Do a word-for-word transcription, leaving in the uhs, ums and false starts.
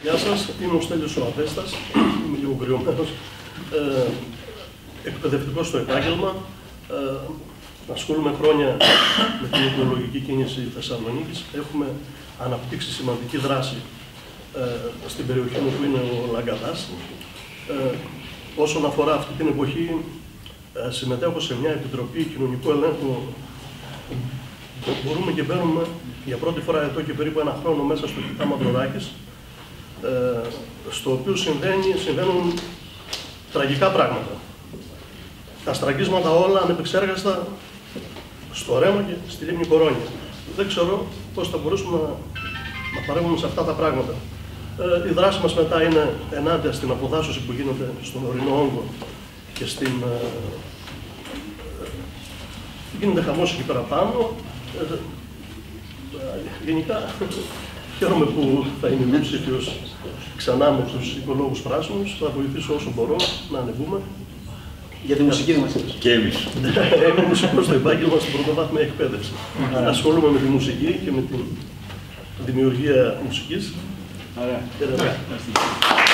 Γεια σας, είμαι ο Στέλιος ο Αβέστας, είμαι λίγο κρυωμένος, ε, εκπαιδευτικός στο επάγγελμα. Ε, ασχολούμαι χρόνια με την οικολογική κίνηση Θεσσαλονίκης. Έχουμε αναπτύξει σημαντική δράση ε, στην περιοχή μου που είναι ο Λαγκαδάς. Ε, όσον αφορά αυτή την εποχή, ε, συμμετέχω σε μια επιτροπή κοινωνικού ελέγχου. Μπορούμε και μπαίνουμε για πρώτη φορά εδώ και περίπου ένα χρόνο μέσα στο Κιτά Μαυροράκης, ε, στο οποίο συμβαίνει, συμβαίνουν τραγικά πράγματα. Τα στραγγίσματα όλα ανεπεξέργαστα στο Ρέμο και στη Λίμνη Κορώνια. Δεν ξέρω πώς θα μπορούσαμε να, να παρέμβουμε σε αυτά τα πράγματα. Ε, η δράση μας μετά είναι ενάντια στην αποδάσωση που γίνεται στον ορεινό όγκο και στην... Ε, ε, γίνεται χαμός εκεί πέρα πάνω. Ε, γενικά, χαίρομαι που θα είμαι μειοψήφιος ξανά με τους οικολόγους πράσινους. Θα βοηθήσω όσο μπορώ να ανεβούμε. Για τη μουσική δεν μας είπες. Και εμείς. Είμαι μουσικός στο επάγγελμα στην πρωτοβάθμια εκπαίδευση. Ασχολούμαι με τη μουσική και με τη δημιουργία μουσικής. Ωραία. Και